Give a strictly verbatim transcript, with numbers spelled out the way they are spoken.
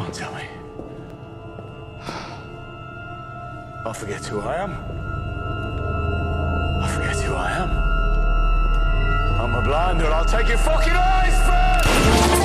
Don't tell me. I'll forget who I am. I forget who I am. I'm a blinder. I'll take your fucking eyes first!